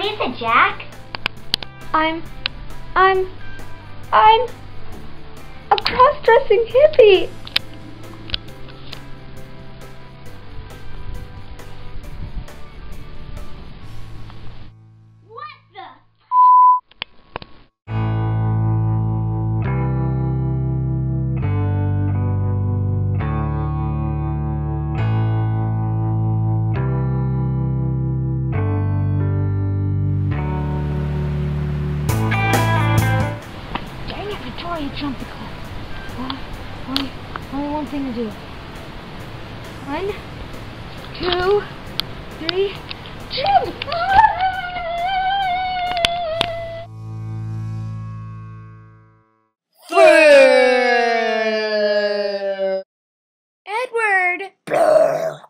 is it, Jack? I'm a cross-dressing hippie. What the? Dang it, Victoria jumped the cliff. Only one thing to do. 1, 2, 3, jump! Edward!